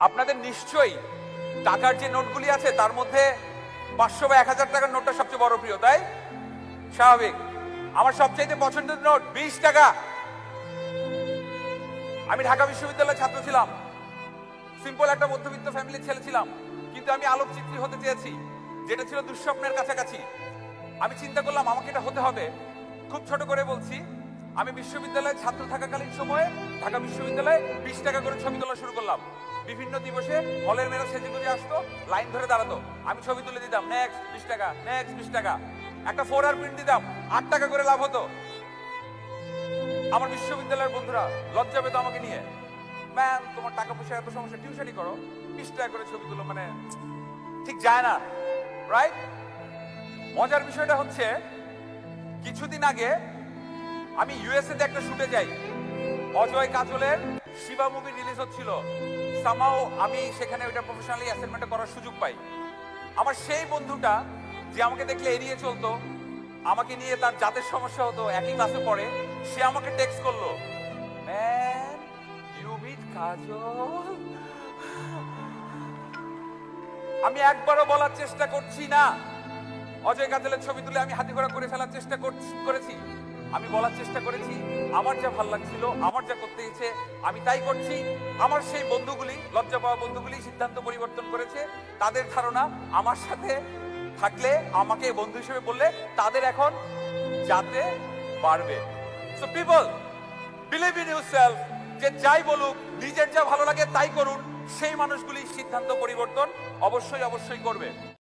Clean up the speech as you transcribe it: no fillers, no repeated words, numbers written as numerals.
আপনাদের নিশ্চয়ই টাকার যে নোটগুলি আছে তার মধ্যে 500 বা 1000 টাকার নোটটা সবচেয়ে বড় প্রিয়, তাই? স্বাভাবিক। আমার সবচাইতে পছন্দের নোট 20 টাকা। আমি ঢাকা বিশ্ববিদ্যালয়ের ছাত্র ছিলাম, সিম্পল একটা মধ্যবিত্ত ফ্যামিলির ছেলে ছিলাম, কিন্তু আমি আলোকচিত্রী হতে চেয়েছি, যেটা ছিল দুঃস্বপ্নের কাছাকাছি। আমি চিন্তা করলাম আমাকে এটা হতে হবে। খুব ছোট করে বলছি, আমি বিশ্ববিদ্যালয়ে ছাত্র থাকাকালীন সময়ে ঢাকা বিশ্ববিদ্যালয়ে 20 টাকা করে ছবি তোলা শুরু করলাম। বিভিন্ন দিবসে হলের মেয়েরা সেজে গুজে আসতো, লাইন ধরে দাঁড়াতো, আমি ছবি তুলে দিতাম, নেক্সট 20 টাকা, নেক্সট 20 টাকা। একটা 4R প্রিন্ট দিতাম, 8 টাকা করে লাভ হতো। আমার বিশ্ববিদ্যালয়ের বন্ধুরা লজ্জা পেত আমাকে নিয়ে, ম্যাম তোমার টাকা পয়সা এত সমস্যা, টিউশনই করো, 20 টাকা করে ছবি তুলো, মানে ঠিক যায় না, রাইট? মজার বিষয়টা হচ্ছে, কিছুদিন আগে আমি ইউএসএ তে একটা শুটে যাই, অজয় কাজলের শিবা মুভি রিলিজ হচ্ছিল। সামাও আমি সেখানে ওইটা প্রফেশনালি অ্যাসাইনমেন্ট করার সুযোগ পাই। আমার সেই বন্ধুটা যে আমাকে দেখলে এড়িয়ে চলতো, আমাকে নিয়ে তার জাতের সমস্যা হতো, একই ক্লাসে পড়ে, সে আমাকে টেক্সট করলো, ম্যান ইউ মিট কাজল। আমি একবারও বলার চেষ্টা করছি না অজয় কাজলের ছবি তুলে আমি হাতি ঘোড়া করে ফেলার চেষ্টা করেছি। আমি বলার চেষ্টা করেছি আমার যা ভাল লাগছিল, আমার যা করতে ইচ্ছে আমি তাই করছি। আমার সেই বন্ধুগুলি, লজ্জা পাওয়া বন্ধুগুলি সিদ্ধান্ত পরিবর্তন করেছে। তাদের ধারণা আমার সাথে থাকলে, আমাকে বন্ধু হিসেবে বললে তাদের এখন যাতে পারবে। So people, believe in yourself, যে যাই বলুক নিজের যা ভালো লাগে তাই করুন। সেই মানুষগুলি সিদ্ধান্ত পরিবর্তন অবশ্যই করবে।